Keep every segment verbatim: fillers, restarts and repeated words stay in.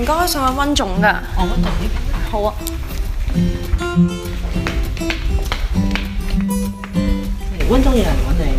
唔該，想揾溫總㗎。 我溫總呢邊。 好啊。 溫總有人揾你。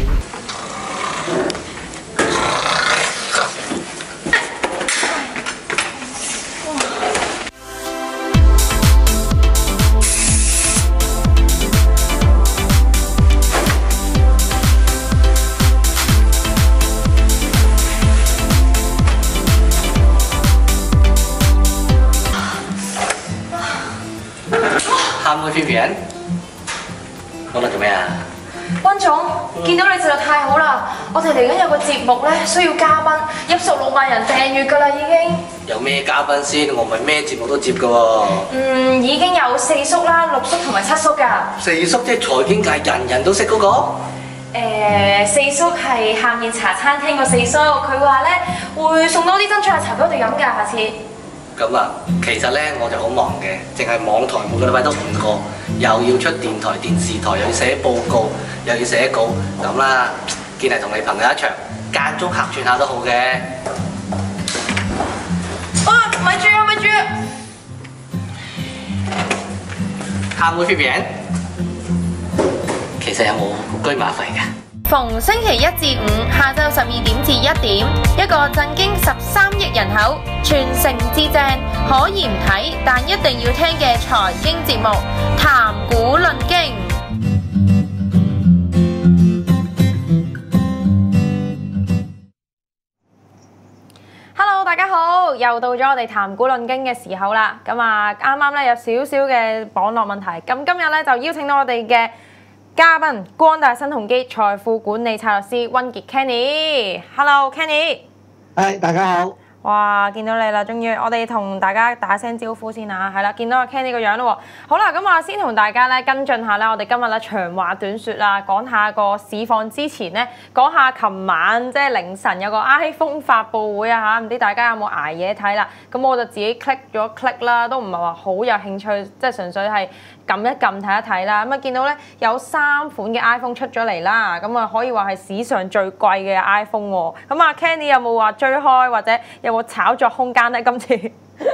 喊妹片片，攞嚟做咩啊？ 溫總，見到你實在太好啦！我哋嚟緊有個節目咧，需要嘉賓，入數六萬人訂閱㗎啦已經。 有咩嘉賓先？我唔係咩節目都接㗎喎。 嗯，已經有四叔啦、六叔同埋七叔㗎。 四叔即係財經界人人都識嗰個？ 誒，四叔係下面茶餐廳個四叔，佢話咧會送多啲珍珠奶茶俾我哋飲㗎，下次。 咁啊，其實咧我就好忙嘅，淨係網台每個禮拜都五個，又要出電台、電視台，又要寫報告，又要寫稿，咁啦，見係同你朋友一場，間中客串下都好嘅。 啊，咪住啊，咪住啊！ 喊妹片片，其實有冇居馬費㗎？ 逢星期一至五下晝十二點至一點，一個震驚十三億人口、全城至正、可以唔睇但一定要聽嘅財經節目《談股論經》。Hello， 大家好，又到咗我哋談股論經嘅時候啦。咁啊，啱啱咧有少少嘅網絡問題，咁今日咧就邀請到我哋嘅嘉賓光大新鴻基財富管理策略師溫傑 Kenny，Hello Kenny， 係大家好。 哇，見到你啦，終於我哋同大家打聲招呼先啊，係啦，見到阿 Kenny 個樣咯喎。好啦，咁我先同大家咧跟進下咧，我哋今日咧長話短説啦，講下個市況之前咧，講下琴晚即係凌晨有個 iPhone 發布會啊嚇，唔知大家有冇捱夜睇啦？咁我就自己 click 咗 click 啦，都唔係話好有興趣，即係純粹係撳一撳睇一睇啦。咁啊見到咧有三款嘅 iPhone 出咗嚟啦，咁啊可以話係史上最貴嘅 iPhone 喎。咁啊 Kenny 有冇話追開或者有冇炒作空間咧？今次誒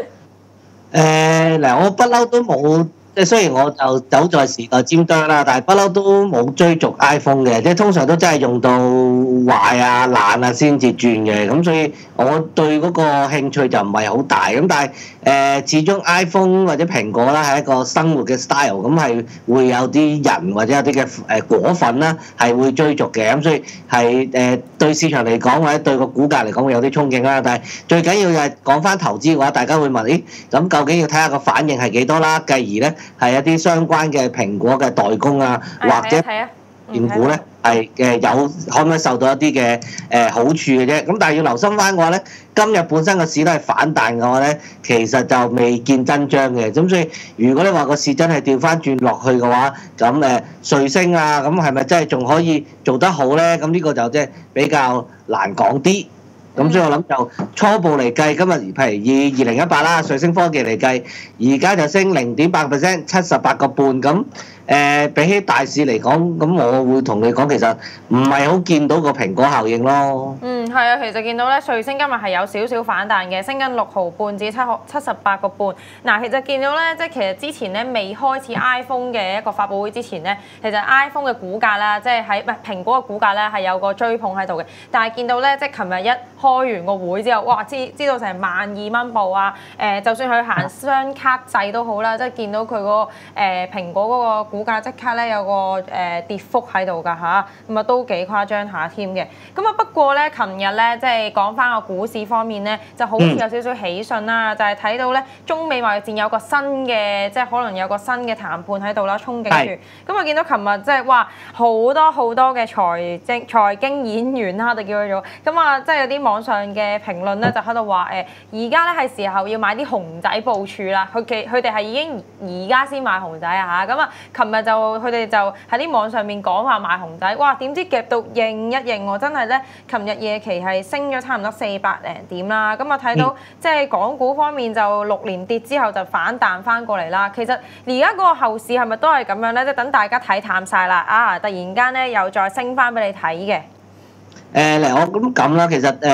嗱，我不嬲都冇，即係雖然我就走在時代尖端啦，但係不嬲都冇追逐 iPhone 嘅，即係通常都真係用到壞啊爛啊先至轉嘅，咁所以我對嗰個興趣就唔係好大。咁但係誒、呃，始終 iPhone 或者蘋果啦係一個生活嘅 style，咁係會有啲人或者有啲嘅誒果粉啦係會追逐嘅，咁所以係誒、呃、對市場嚟講或者對個股價嚟講會有啲憧憬啦。但係最緊要就係講翻投資嘅話，大家會問：咦，咁究竟要睇下個反應係幾多啦？繼而咧係一啲相關嘅蘋果嘅代工啊，或者電股咧係誒有可唔可以受到一啲嘅誒好處嘅啫。咁但係要留心翻嘅話咧，今日本身個市都係反彈嘅話咧，其實就未見真章嘅。咁所以如果你話個市真係調翻轉落去嘅話，咁誒瑞星啊，咁係咪真係仲可以做得好咧？咁呢個就即係比較難講啲。咁所以我諗就初步嚟計，今日譬如以二零一八啦，瑞星科技嚟計，而家就升零點八個 percent，七十八個半咁。誒、呃、比起大市嚟講，咁我會同你講，其實唔係好見到個蘋果效應咯。 嗯，係啊，其實見到咧，瑞星今日係有少少反彈嘅，升緊六毫半至七毫七十八個半。嗱，其實見到咧，即係其實之前咧未開始 iPhone 嘅一個發布會之前咧，其實 iPhone 嘅股價啦，即係喺唔係蘋果嘅股價咧係有個追捧喺度嘅。但係見到咧，即係琴日一開完個會之後，哇，知知道成萬二蚊部啊！誒、呃，就算佢行雙卡制都好啦，即係見到佢嗰、那個誒、呃、蘋果嗰個股價即刻咧有個誒、呃、跌幅喺度㗎嚇，咁啊都幾誇張下添嘅。咁啊不過咧，琴日咧即係講翻個股市方面咧，就好似有少少喜訊啦，就係、是、睇到咧中美貿易戰有個新嘅，即係可能有個新嘅談判喺度啦，憧憬住。咁啊見到琴日即係哇好多好多嘅財經財經演員啦，我哋叫佢做咁啊，即係有啲網上嘅評論咧就喺度話誒，而家咧係時候要買啲熊仔部署啦。佢其佢哋係已經而家先買熊仔啊嚇。咁啊，琴日就佢哋就喺啲網上面講話買熊仔，哇！點知夾到認一認喎，真係咧，琴日夜期係升咗差唔多四百零點啦。咁啊睇到、嗯、即係港股方面就六連跌之後就反彈翻過嚟啦。其實而家嗰個後市係咪都係咁樣咧？即係等大家睇淡晒啦，啊！突然間咧又再升翻俾你睇嘅。 誒嗱、呃，我咁咁啦，其實誒。呃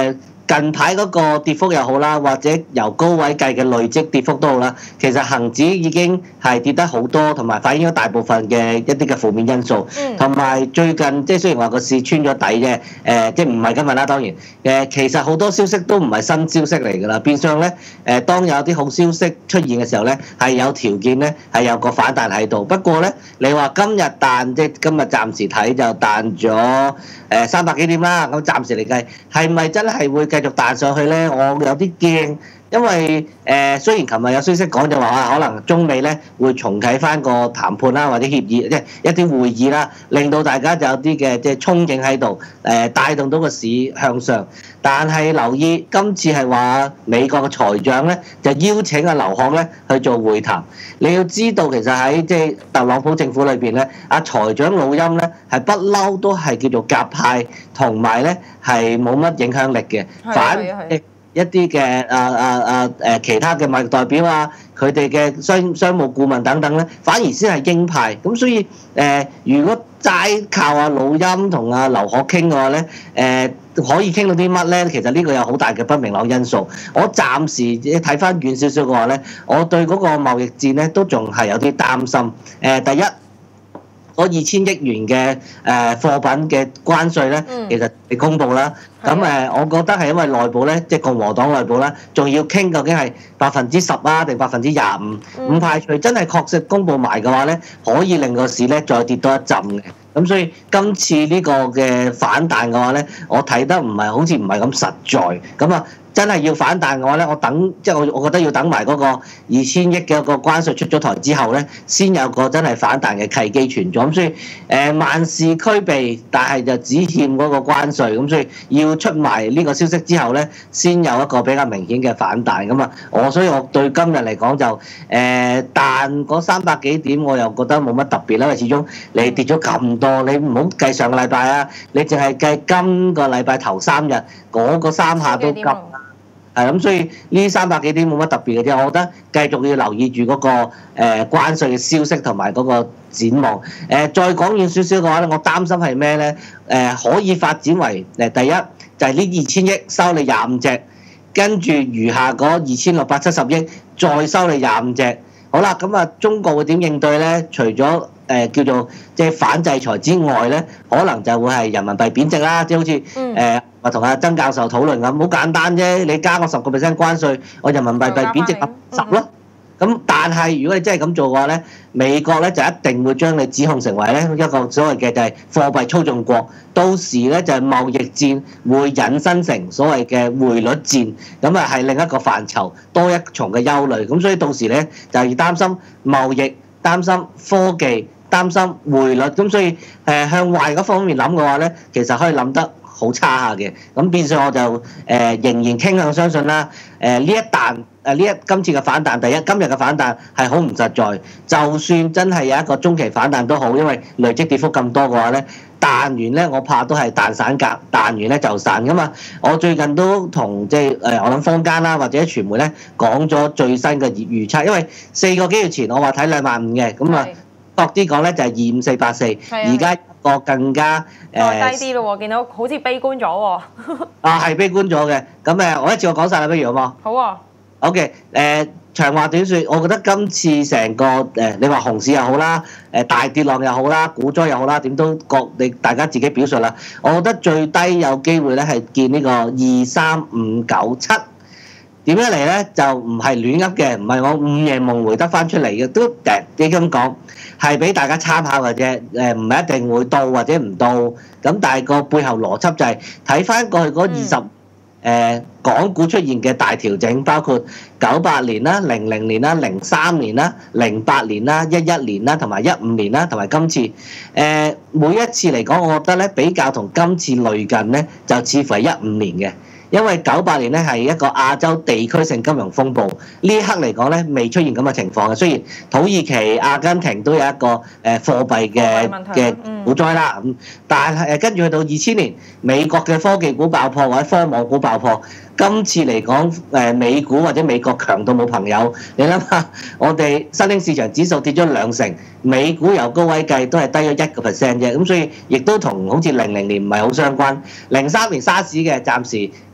近排嗰個跌幅又好啦，或者由高位計嘅累積跌幅都好啦，其實恒指已經係跌得好多，同埋反映咗大部分嘅一啲嘅負面因素，同埋最近即係雖然話個市穿咗底啫，誒即係唔係今日啦，當然誒其實好多消息都唔係新消息嚟㗎啦，變相咧誒當有啲好消息出現嘅時候咧，係有條件咧係有個反彈喺度。不過咧，你話今日彈即係今日暫時睇就彈咗誒三百幾點啦，咁暫時嚟計係咪真係會繼續彈上去咧？我有啲驚。因為誒、呃、雖然琴日有消息講就話啊，可能中美咧會重啟翻個談判啦，或者協議，即係一啲會議啦，令到大家就有啲嘅即係憧憬喺度，誒、呃、帶動到個市向上。但係留意今次係話美國嘅財長咧就邀請阿劉鶴咧去做會談。你要知道其實喺即係特朗普政府裏邊咧，阿財長老欽咧係不嬲都係叫做鴿派，同埋咧係冇乜影響力嘅，反一啲嘅啊啊啊誒其他嘅貿易代表啊，佢哋嘅商商務顧問等等咧，反而先係鷹派。咁所以誒、呃，如果齋靠阿老欽同阿劉鶴傾嘅話咧，誒、呃、可以傾到啲乜咧？其實呢個有好大嘅不明朗因素。我暫時睇翻遠少少嘅話咧，我對嗰個貿易戰咧都仲係有啲擔心。誒、呃，第一。嗰二千億元嘅誒貨品嘅關稅咧，其實係公布啦。咁誒、嗯，我覺得係因為內部咧，即係共和黨內部啦，仲要傾究竟係百分之十啊，定百分之廿五？唔排除真係確實公布埋嘅話咧，可以令個市咧再跌多一陣嘅。咁所以今次呢個嘅反彈嘅話咧，我睇得唔係好似唔係咁實在。咁啊。真係要反彈嘅話咧，我等即係我，我覺得要等埋嗰個二千億嘅個關稅出咗台之後咧，先有個真係反彈嘅契機存在。咁所以誒萬事俱備，但係就只欠嗰個關稅。咁所以要出埋呢個消息之後咧，先有一個比較明顯嘅反彈。咁啊，我所以我對今日嚟講就誒彈嗰三百幾點，我又覺得冇乜特別啦。因為始終你跌咗咁多，你唔好計上個禮拜啊，你淨係計今個禮拜頭三日嗰個三下都急。係咁，所以呢三百幾點冇乜特別嘅啫。我覺得繼續要留意住嗰個誒關稅嘅消息同埋嗰個展望。誒再講遠少少嘅話咧，我擔心係咩咧？誒可以發展為誒第一就係呢二千億收你廿五隻，跟住餘下嗰二千六百七十億再收你廿五隻。好啦，咁啊中國會點應對咧？除咗誒叫做即係反制裁之外咧，可能就會係人民幣貶值啦，即係好似誒我同阿曾教授討論咁，好簡單啫。你加我十個 percent 關稅，我人民幣幣貶值十咯。咁但係如果你真係咁做嘅話咧，美國咧就一定會將你指控成為咧一個所謂嘅就係貨幣操縱國，到時咧就係貿易戰會引申成所謂嘅匯率戰，咁啊係另一個範疇，多一重嘅憂慮。咁所以到時咧就要擔心貿易、擔心科技、擔心匯率。咁所以誒向壞嗰方面諗嘅話咧，其實可以諗得好差下嘅。咁變相我就誒、呃、仍然傾向相信啦。誒、呃、呢一彈誒呢一今次嘅反彈，第一今日嘅反彈係好唔實在。就算真係有一個中期反彈都好，因為累積跌幅咁多嘅話咧，彈完咧我怕都係彈散格，彈完咧就散噶嘛。我最近都同即係誒我諗坊間啦或者傳媒咧講咗最新嘅預預測，因為四個幾月前我話睇兩萬五嘅，咁啊多啲講咧就係二五四八四，而家一個更加誒、呃、 低啲咯喎，見到好似悲觀咗喎。 啊係悲觀咗嘅，咁誒我一次我講晒啦，不如好冇？好啊。好嘅，誒長話短説，我覺得今次成個誒、呃、你話熊市又好啦，誒大跌浪又好啦，股災又好啦，點都各你大家自己表述啦。我覺得最低有機會咧係見呢個二三五九七。點樣嚟咧？就唔係亂噏嘅，唔係我午夜夢回得翻出嚟嘅，都誒你咁講係俾大家參考嘅啫。誒唔係一定會到或者唔到，咁但係個背後邏輯就係睇翻過去嗰二十誒港股出現嘅大調整，包括九八年啦、零零年啦、零三年啦、零八年啦、一一年啦，同埋一五年啦，同埋今次誒每一次嚟講，我覺得咧比較同今次類近咧，就似乎係一五年嘅。因為九八年咧係一個亞洲地區性金融風暴，呢一刻嚟講咧未出現咁嘅情況嘅。雖然土耳其、阿根廷都有一個誒貨幣嘅嘅股災啦，咁但係誒跟住去到二千年，美國嘅科技股爆破或者科網股爆破。今次嚟講，誒美股或者美國強到冇朋友，你諗下，我哋新興市場指數跌咗兩成，美股由高位計都係低咗一個 percent 啫，咁所以亦都同好似零零年唔係好相關。零三年沙士嘅暫時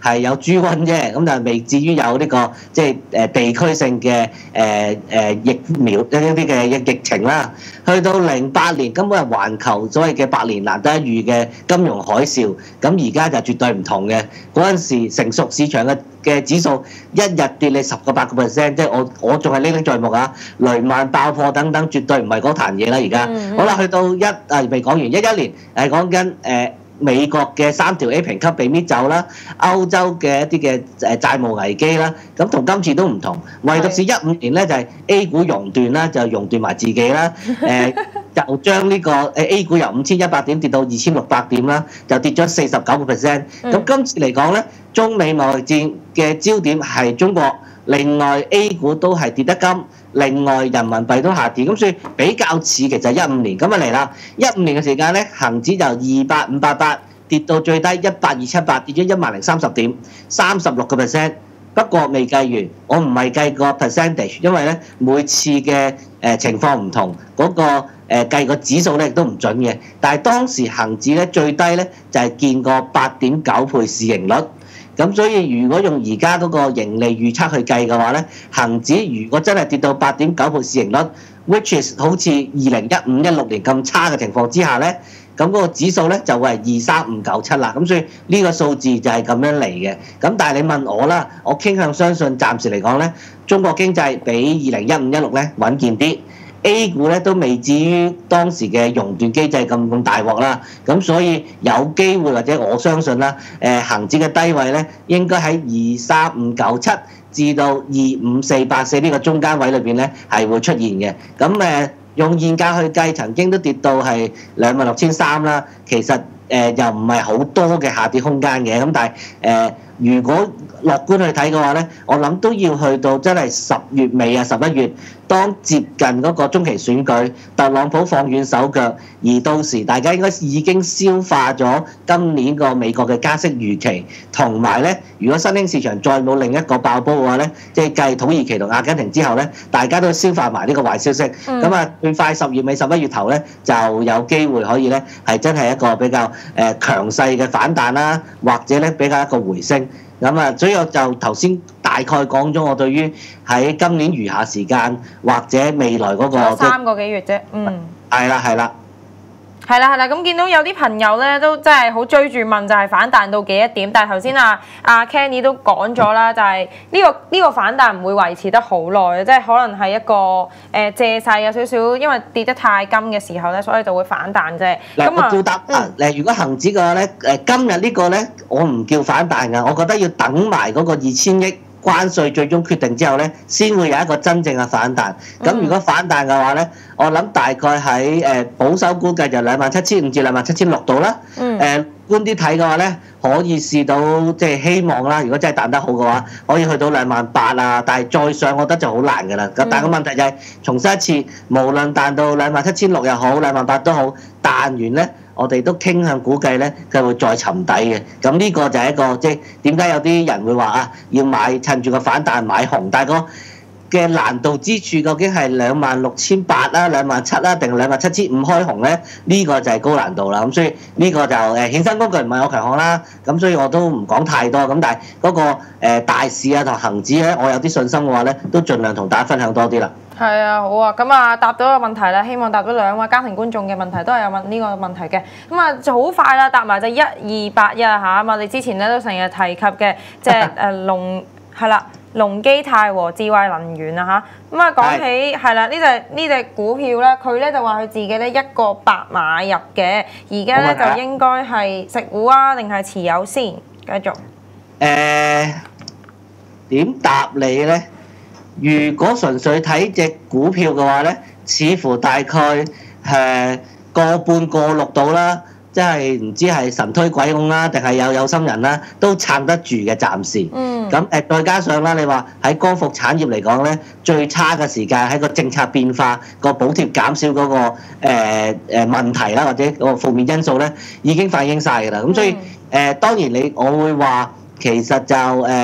係有豬瘟啫，咁但係未至於有呢、這個即係誒地區性嘅誒誒疫苗一啲嘅疫疫情啦。去到零八年根本係環球所謂嘅百年難得一遇嘅金融海嘯，咁而家就絕對唔同嘅。嗰陣時成熟市場嘅嘅指數一日跌你十個八個 percent， 即係我我仲係歷歷在目啊！雷曼爆破等等，絕對唔係嗰壇嘢啦。而家、嗯、好啦，去到一啊未講完，一一年係講緊誒美國嘅三條 A 評級被搣走啦，歐洲嘅一啲嘅誒債務危機啦，咁同今次都唔同，唯獨是一五年咧就係 A 股熔斷啦，就熔斷埋自己啦，誒就將呢個誒 A 股由五千一百點跌到二千六百點啦，就跌咗四十九個 percent。咁今次嚟講咧，中美貿易戰嘅焦點係中國。另外 A 股都係跌得金，另外人民幣都下跌，咁所以比較似其實一五年咁啊嚟啦。一五年嘅時間咧，恆指就二八五八八跌到最低一八二七八，跌咗一萬零三十點，三十六個 percent。不過未計完，我唔係計個 percentage，因為咧每次嘅誒情況唔同，嗰、那個誒、呃、計個指數咧亦都唔準嘅。但係當時恆指咧最低咧就係、是、見過八點九倍市盈率。咁所以如果用而家嗰個盈利預測去計嘅話咧，恆指如果真係跌到八點九倍市盈率 ，which is 好似二零一五一六年咁差嘅情況之下咧，咁嗰個指數咧就會係二三五九七啦。咁所以呢個數字就係咁樣嚟嘅。咁但係你問我啦，我傾向相信暫時嚟講咧，中國經濟比二零一五一六咧穩健啲。A 股咧都未至於當時嘅熔斷機制咁咁大鑊啦，咁所以有機會或者我相信啦，誒恆指嘅低位咧應該喺二三五九七至到二五四八四呢個中間位裏邊咧係會出現嘅。咁誒用現價去計，曾經都跌到係兩萬六千三啦，其實誒又唔係好多嘅下跌空間嘅。咁但係誒如果樂觀去睇嘅話咧，我諗都要去到真係十月尾啊十一月，當接近嗰個中期選舉，特朗普放軟手腳，而到時大家應該已經消化咗今年個美國嘅加息預期，同埋咧，如果新興市場再冇另一個爆煲嘅話咧，即係繼土耳其同阿根廷之後咧，大家都消化埋呢個壞消息，咁啊最快十月尾十一月頭咧就有機會可以咧係真係一個比較誒強勢嘅反彈啦，或者咧比較一個回升。咁啊，所以我就頭先大概講咗我對於喺今年餘下時間或者未來嗰個三個幾月啫，嗯， 係啦係啦， 係啦係啦。咁見到有啲朋友咧都真係好追住問，就係反彈到幾多點？但係頭先啊阿 Kenny 都講咗啦，就係呢個呢個反彈唔會維持得好耐，即係可能係一個誒借勢有少少，因為跌得太金嘅時候咧，所以就會反彈啫。 嗱，我照答啊，誒，如果恆指嘅話咧，誒今日呢個咧，我唔叫反彈㗎，我覺得要等埋嗰個二千億關稅最終決定之後咧，先會有一個真正嘅反彈。咁如果反彈嘅話咧，我諗大概喺誒保守估計就兩萬七千五至兩萬七千六度啦。誒觀啲睇嘅話咧，可以試到即係希望啦。如果真係彈得好嘅話，可以去到兩萬八啊。但係再上，我覺得就好難㗎啦。咁但係個問題就係重申一次，無論彈到兩萬七千六又好，兩萬八都好，彈完咧，我哋都傾向估計咧，佢會再沉底嘅。咁呢個就係一個即係點解有啲人會話啊，要買趁住個反彈買紅，但係個嘅難度之處究竟係兩萬六千八啦、兩萬七啦，定兩萬七千五開紅咧？呢個就係高難度啦。咁所以呢個就誒衍生工具唔係我強項啦。咁所以我都唔講太多。咁但係嗰個誒大市啊同恆指咧，我有啲信心嘅話咧，都盡量同大家分享多啲啦。 係啊，好啊，咁啊答到個問題啦，希望答到兩位家庭觀眾嘅問題，都係有問呢個問題嘅。咁啊就好快啦，答埋就一二八一嚇啊嘛！你之前咧都成日提及嘅，即係誒龍係啦。隆基泰和智慧能源啊嚇，咁啊講起係啦，呢隻呢隻股票咧，佢咧就話佢自己咧一個八買入嘅，而家咧就應該係食股啊，定係持有先？繼續。誒點答你咧？如果純粹睇隻股票嘅話咧，似乎大概誒個半個六度啦。即係唔知係神推鬼拱啦，定係有有心人啦，都撐得住嘅暫時。嗯。咁誒，再加上啦，你話喺光伏產業嚟講咧，最差嘅時間喺個政策變化、個補貼減少嗰、嗰個誒誒、呃、問題啦，或者個負面因素咧，已經反映晒㗎啦。咁所以誒、呃，當然你我會話其實就誒。呃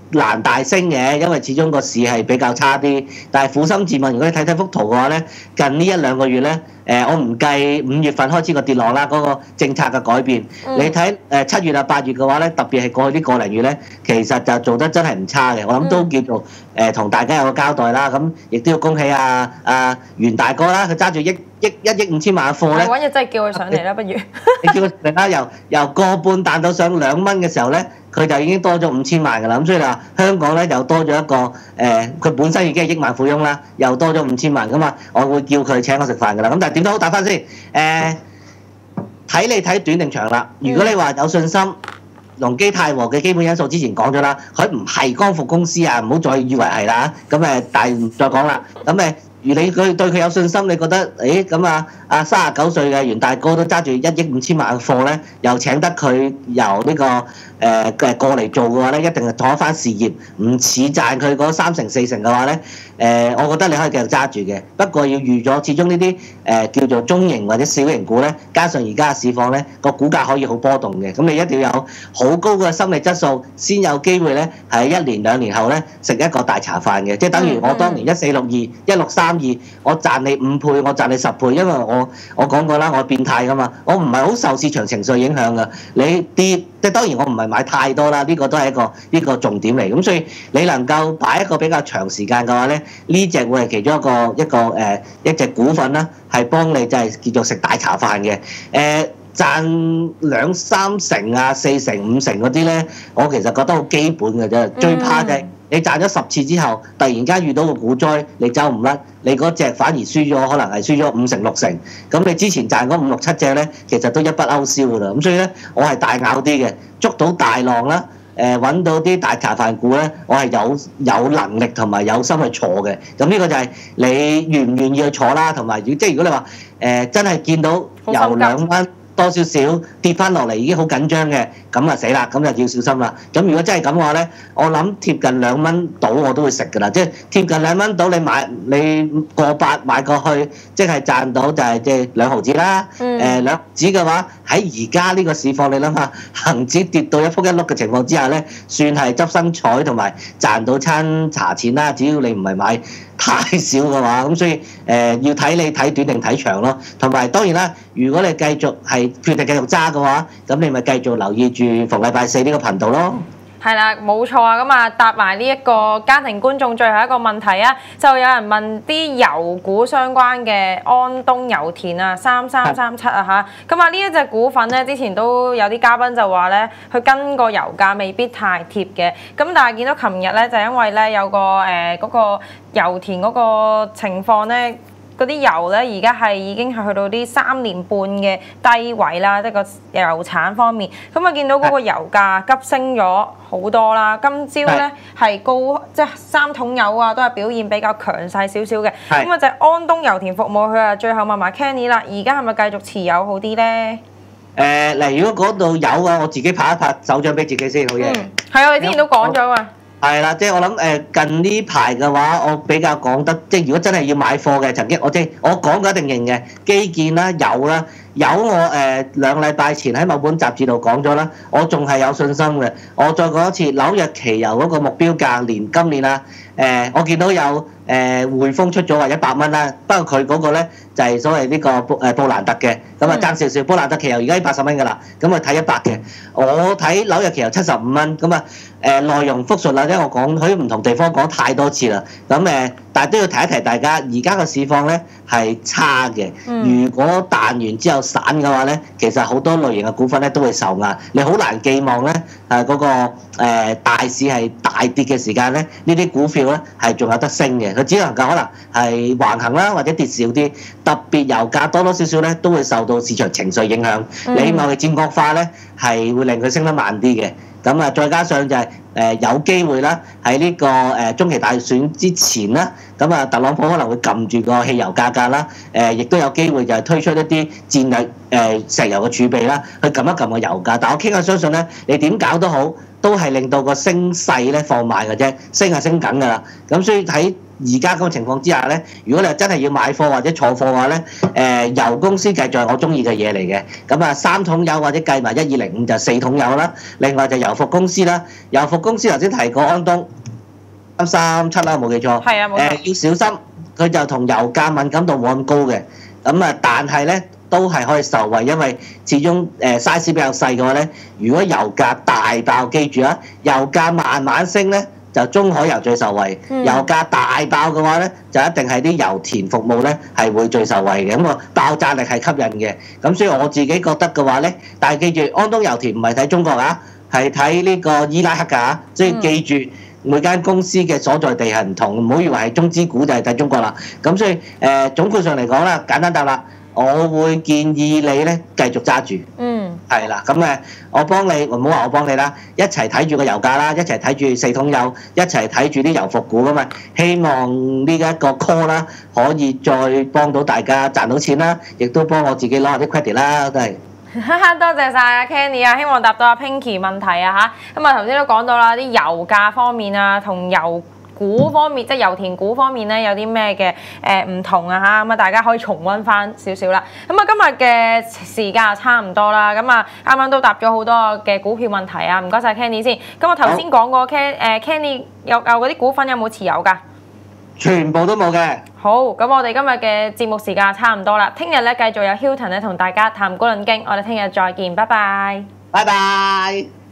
難大升嘅，因為始終個市係比較差啲。但係苦心自問，如果你睇睇幅圖嘅話咧，近呢一兩個月咧，誒我唔計五月份開始個跌落啦，嗰個政策嘅改變， 嗯、 你睇誒七月啊八月嘅話咧，特別係過去呢個零月咧，其實就做得真係唔差嘅。我諗都叫做誒同大家有個交代啦。咁亦都要恭喜啊啊袁大哥啦，佢揸住億億一億五千萬嘅貨咧， 揾日真係叫佢上嚟啦，不如你叫佢上嚟啦，由由個半彈到上兩蚊嘅時候咧。佢就已經多咗五千萬㗎啦，咁所以話香港咧又多咗一個誒，佢、呃、本身已經係億萬富翁啦，又多咗五千萬咁啊，我會叫佢請我食飯㗎啦。咁但係點都好打翻先，誒、呃、睇你睇短定長啦。如果你話有信心，隆基泰和嘅基本因素之前講咗啦，佢唔係光伏公司啊，唔好再以為係啦。咁誒，但係唔再講啦。咁誒。如你佢對佢有信心，你覺得誒咁啊？啊三十九歲嘅袁大哥都揸住一億五千萬嘅貨咧，又請得佢由呢、這個誒嘅、呃、過嚟做嘅話咧，一定係做一番事業，唔似賺佢嗰三成四成嘅話咧，誒、呃，我覺得你可以繼續揸住嘅。不過要預咗，始終呢啲誒叫做中型或者小型股咧，加上而家嘅市況咧，個股價可以好波動嘅。咁你一定要有好高嘅心理質素，先有機會咧係一年兩年後咧食一個大茶飯嘅。即係等於我當年一四六二、一六三二，我賺你五倍，我賺你十倍，因為我我講過啦，我變態噶嘛，我唔係好受市場情緒影響噶。你跌，即係當然我唔係買太多啦，呢、這個都係一個呢、這個重點嚟。咁所以你能夠擺一個比較長時間嘅話咧，呢隻會係其中一個一個誒、呃、一隻股份啦，係幫你就係叫做食大茶飯嘅誒。呃賺兩三成啊、四成、五成嗰啲咧，我其實覺得好基本嘅啫。最怕就係你賺咗十次之後，突然間遇到個股災，你走唔甩，你嗰隻反而輸咗，可能係輸咗五成六成。咁你之前賺嗰五六七隻咧，其實都一筆勾銷㗎啦。咁所以咧，我係大咬啲嘅，捉到大浪啦，誒揾到啲大茶飯股咧，我係有有能力同埋有心去坐嘅。咁呢個就係你願唔願意去坐啦，同埋即係如果你話誒、呃、真係見到由兩蚊。多少少跌翻落嚟已經好緊張嘅，咁啊死啦，咁就要小心啦。咁如果真係咁嘅話咧，我諗貼近兩蚊到我都會食㗎啦。即係貼近兩蚊到你買你過百買過去，即係賺到就係即係兩毫子啦。誒、嗯、兩毫子嘅話喺而家呢個市況，你諗下恆指跌到一仆一碌嘅情況之下咧，算係執生彩同埋賺到餐茶錢啦。只要你唔係買太少嘅話，咁所以誒、呃、要睇你睇短定睇長咯。同埋當然啦，如果你繼續係決定繼續揸嘅話，咁你咪繼續留意住逢禮拜四呢個頻道咯。 係啦，冇錯啊！咁啊，答埋呢一個家庭觀眾最後一個問題啊，就有人問啲油股相關嘅安東油田啊，三三三七啊嚇。咁啊，呢一隻股份咧，之前都有啲嘉賓就話咧，佢跟個油價未必太貼嘅。咁但係見到琴日咧，就因為咧有個誒嗰、呃嗰個油田嗰個情況咧。嗰啲油咧，而家係已經係去到啲三年半嘅低位啦，即係個油產方面。咁啊，見到嗰個油價急升咗好多啦。今朝咧係高，即係三桶油啊，都係表現比較強勢少少嘅。咁啊，就係安東油田服務，佢啊最後問埋 Kenny 啦，而家係咪繼續持有好啲咧？誒嗱、呃，如果嗰度有啊，我自己拍一拍手掌俾自己先好嘢。嗯，係啊，我哋之前都講咗啊。 係啦，即係我諗誒近呢排嘅話，我比較講得，即係如果真係要買貨嘅，曾經我即係我講過一定認嘅基建啦、油啦，有我誒、呃、兩禮拜前喺某本雜誌度講咗啦，我仲係有信心嘅。我再講一次，紐約期油嗰個目標價年今年啦，誒、呃、我見到有誒、呃、匯豐出咗話一百蚊啦，不過佢嗰個咧就係、是、所謂呢個布誒布蘭特嘅，咁啊爭少少，布蘭特期油而家八十蚊㗎啦，咁啊睇一百嘅，我睇紐約期油七十五蚊，咁啊誒內容複述啦，因為我講喺唔同地方講太多次啦，咁誒但係都要提一提大家，而家個市況咧係差嘅，如果彈完之後散嘅話咧，其實好多類型嘅股份咧都會受壓，你好難寄望咧誒嗰個誒大市係大跌嘅時間咧，呢啲股票咧係仲有得升嘅，佢只能夠可能係橫行啦，或者跌少啲，特別油價多多少少咧都會受到市場情緒影響，你貿易戰惡化咧係會令佢升得慢啲嘅。咁啊，再加上就係誒有機會啦，喺呢個誒中期大選之前啦，咁啊特朗普可能會撳住個汽油價格啦，誒亦都有機會就係推出一啲戰略誒石油嘅儲備啦，去撳一撳個油價。但我傾向相信咧，你點搞都好，都係令到個升勢咧放慢嘅啫，升係升緊㗎啦。咁所以喺而家咁嘅情況之下咧，如果你真係要買貨或者坐貨嘅話咧，誒、呃、油公司繼續係我中意嘅嘢嚟嘅。咁啊三桶油或者計埋一二零五就四桶油啦。另外就油服公司啦，油服公司頭先提過安東三三七啦，冇記錯。 係啊，冇錯。誒、 呃、要小心，佢就同油價敏感度冇咁高嘅。咁啊，但係咧都係可以受惠，因為始終誒 size 比較細嘅話咧，如果油價大爆，記住啊，油價慢慢升咧。就中海油最受惠， 嗯、 油價大爆嘅話咧，就一定係啲油田服務咧係會最受惠嘅，咁個爆炸力係吸引嘅。咁所以我自己覺得嘅話咧，但係記住安東油田唔係睇中國啊，係睇呢個伊拉克㗎，所以記住每間公司嘅所在地係唔同，唔好以為係中資股就係睇中國啦。咁所以誒、呃、總括上嚟講啦，簡單答啦。我會建議你咧繼續揸住，嗯，係啦，咁誒，我幫你，唔好話我幫你啦，一齊睇住個油價啦，一齊睇住四桶油，一齊睇住啲油服股噶嘛，希望呢一個 call 啦，可以再幫到大家賺到錢啦，亦都幫我自己攞下啲 credit 啦，都係。 多謝晒阿 Kenny 啊，希望答到阿 Pinky 問題啊嚇，咁啊頭先都講到啦，啲油價方面啊，同油股方面，即係油田股方面咧，有啲咩嘅誒唔同啊嚇，咁啊大家可以重溫翻少少啦。咁啊今日嘅時間差唔多啦，咁啊啱啱都答咗好多嘅股票問題啊，唔該晒 Kenny 先。咁我頭先講過 Ken 誒 Kenny 有有嗰啲股份有冇持有㗎？ 全部都冇嘅。 好，咁我哋今日嘅節目時間差唔多啦，聽日咧繼續有 Hilton 咧同大家談股論經，我哋聽日再見，拜拜。 拜拜。